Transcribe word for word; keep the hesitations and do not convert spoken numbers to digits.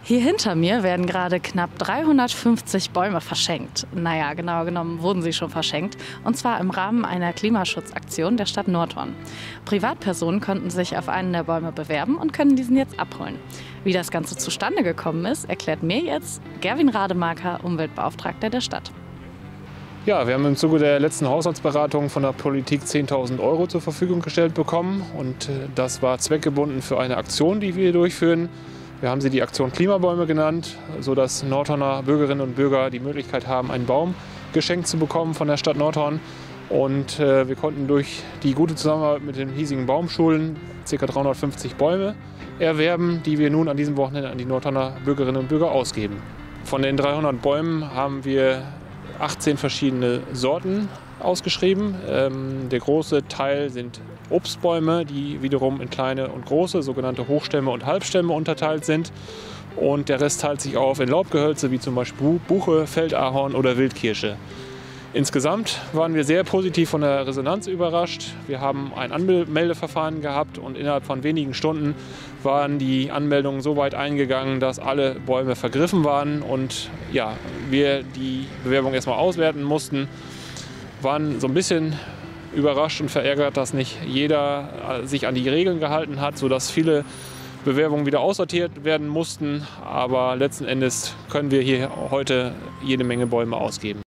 Hier hinter mir werden gerade knapp dreihundertfünfzig Bäume verschenkt. Naja, genau genommen wurden sie schon verschenkt. Und zwar im Rahmen einer Klimaschutzaktion der Stadt Nordhorn. Privatpersonen konnten sich auf einen der Bäume bewerben und können diesen jetzt abholen. Wie das Ganze zustande gekommen ist, erklärt mir jetzt Gerwin Rademacher, Umweltbeauftragter der Stadt. Ja, wir haben im Zuge der letzten Haushaltsberatung von der Politik zehntausend Euro zur Verfügung gestellt bekommen. Und das war zweckgebunden für eine Aktion, die wir durchführen. Wir haben sie die Aktion Klimabäume genannt, sodass Nordhorner Bürgerinnen und Bürger die Möglichkeit haben, einen Baum geschenkt zu bekommen von der Stadt Nordhorn. Und äh, wir konnten durch die gute Zusammenarbeit mit den hiesigen Baumschulen ca. dreihundertfünfzig Bäume erwerben, die wir nun an diesem Wochenende an die Nordhorner Bürgerinnen und Bürger ausgeben. Von den dreihundert Bäumen haben wir achtzehn verschiedene Sorten ausgeschrieben. Ähm, der große Teil sind Obstbäume, die wiederum in kleine und große, sogenannte Hochstämme und Halbstämme unterteilt sind. Und der Rest teilt sich auf in Laubgehölze, wie zum Beispiel Buche, Feldahorn oder Wildkirsche. Insgesamt waren wir sehr positiv von der Resonanz überrascht. Wir haben ein Anmeldeverfahren gehabt und innerhalb von wenigen Stunden waren die Anmeldungen so weit eingegangen, dass alle Bäume vergriffen waren und ja, wir die Bewerbung erstmal auswerten mussten. Waren so ein bisschen überrascht und verärgert, dass nicht jeder sich an die Regeln gehalten hat, sodass viele Bewerbungen wieder aussortiert werden mussten. Aber letzten Endes können wir hier heute jede Menge Bäume ausgeben.